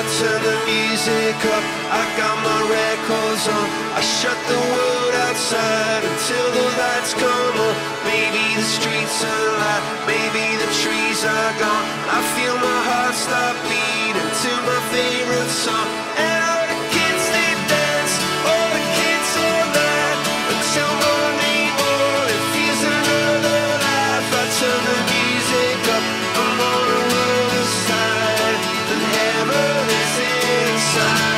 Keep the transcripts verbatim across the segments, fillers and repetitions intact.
turn the music up, I got my records on. I shut the world outside until the lights come on. Maybe the streets are alive, maybe the trees are gone. I feel my heart stop beating to my favorite song. And all the kids they dance, all the kids all night, until morning morning feels another life. I turn the music up, I'm on the world aside, and heaven is inside.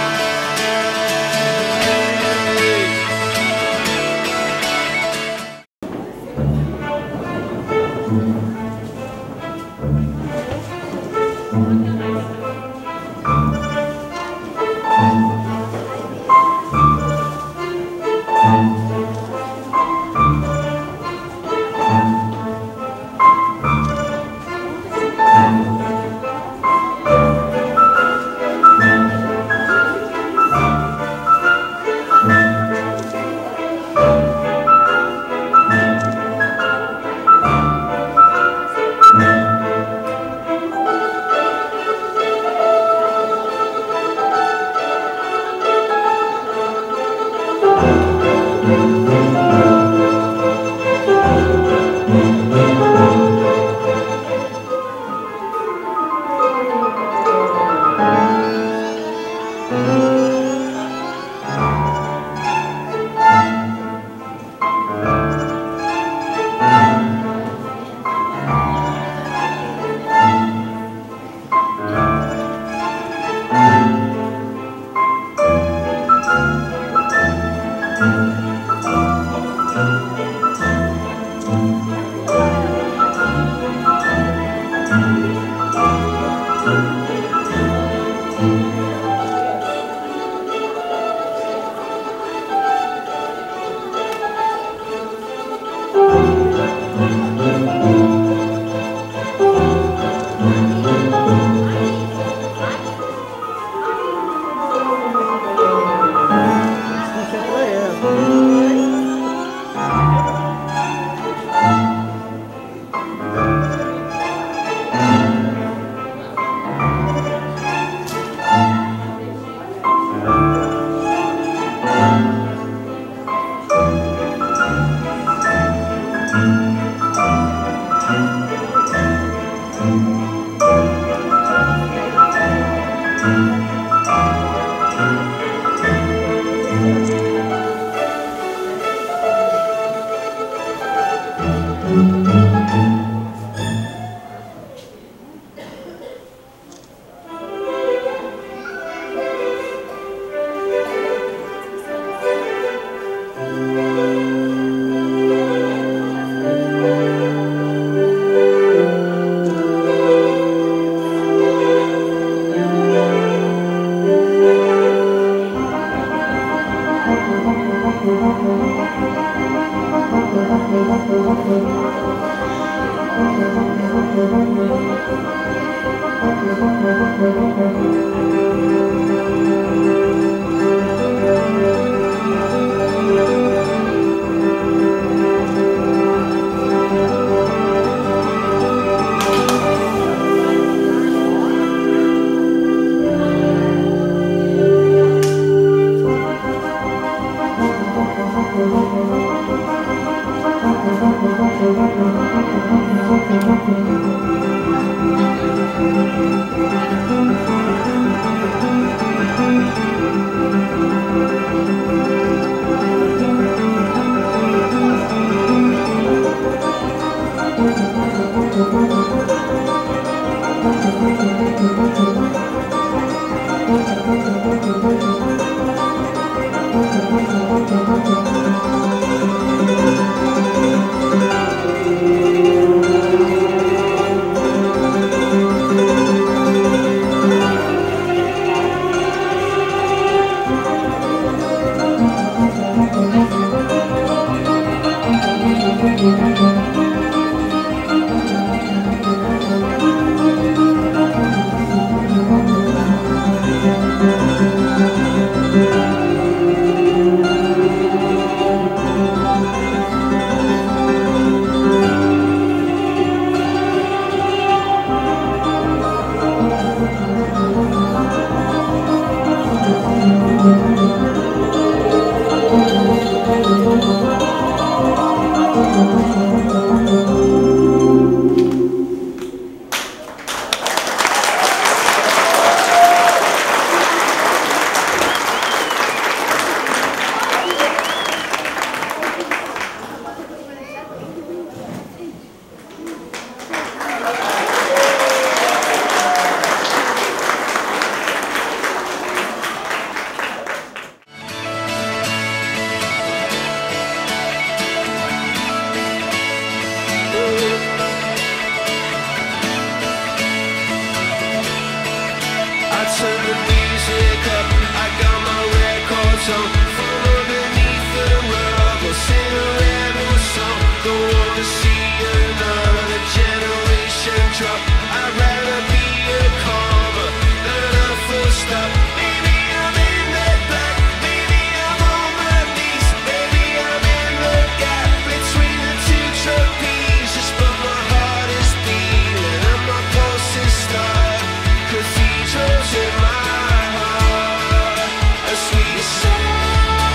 Turn the music up, I got my records on. From underneath the rug, I'll sing a rebel song. Don't wanna see another generation drop. I'd rather be a comma than a full stop. Maybe I'm in the black, maybe I'm on my knees, maybe I'm in the gap between the two trapezes. But my heart is beating and my pulse is starting. Cathedrals in my heart, a sweet song.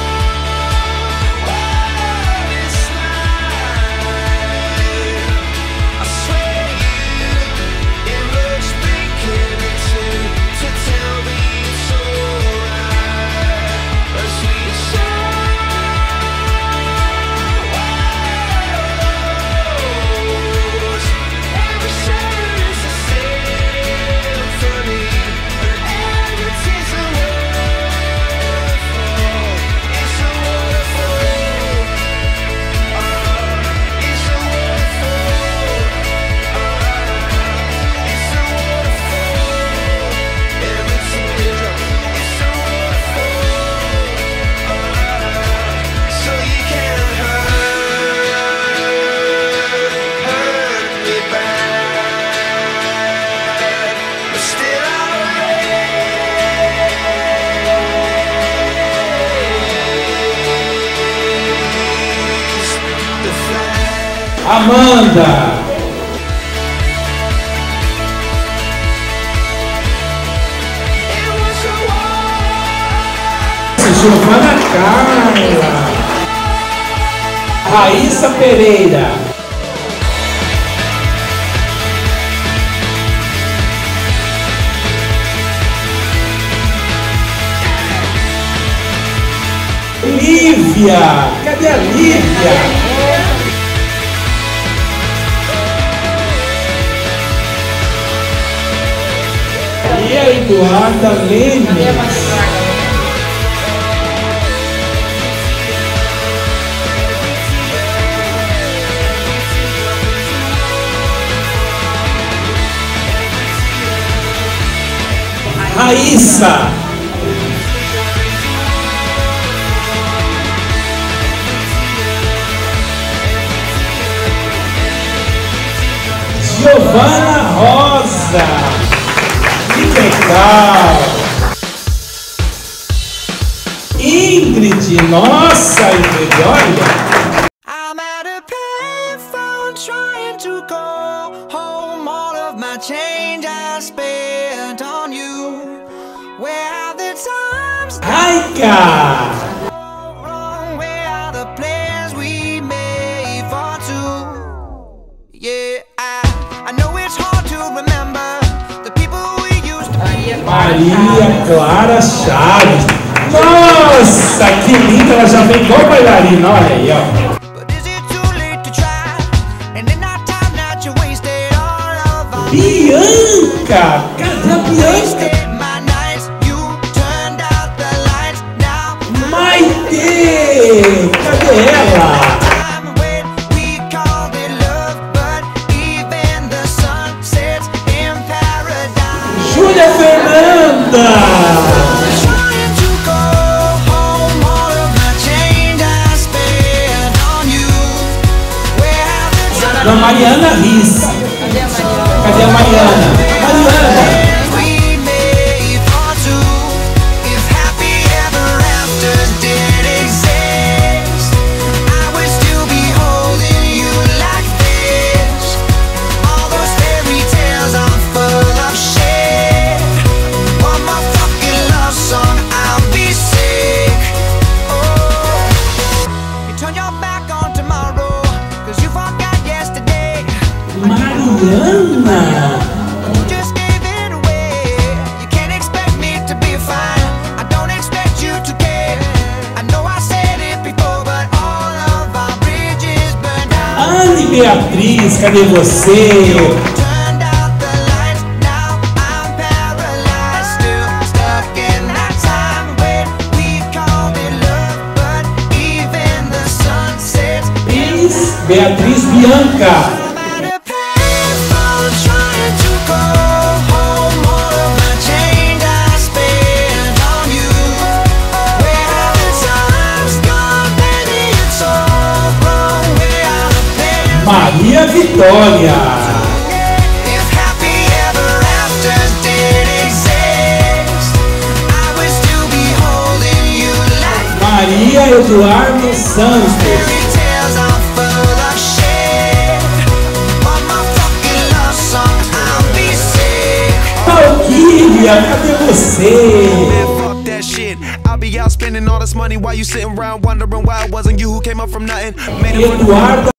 What is life? I swear you, it looks beginning to to tell me it's alright. A sweet song. Every sound is the same for me. Amanda, Giovana Carla, Raíssa Pereira, Lívia, cadê a Lívia? E a Eduarda Lemes. Raíssa. Giovana Rosa. Que legal! Ingrid, nossa, Ingrid, olha! I'm at a payphone trying to go home. All of my change I spent on you. Where are the times Raika! wrong? Where are the plans we made for two? Yeah, I, I know it's hard to remember. Maria Clara Chaves. Nossa, que linda! Ela já vem igual bailarina, olha aí, ó. Bianca! Cadê a Bianca? Maite! Cadê ela? Júlia Fernanda! Da Mariana Risse. Cadê a Mariana? Mariana! Turn your back on tomorrow. Mariana. Just gave it away. You can't expect me to be fine. I don't expect you to care. I know I said it before, but all of our bridges burned down. Anne Beatriz, cadê você? Turned out the lights, now I'm paralyzed. Still stuck in that time when we called it love, but even the sun sets. Beatriz, Beatriz Bianca. Maria Vitória. Maria Eduardo Santos. Valquíria, cadê você? I'll be out spending all this money while you sitting around wondering why it wasn't you who came up from nothing. Eduardo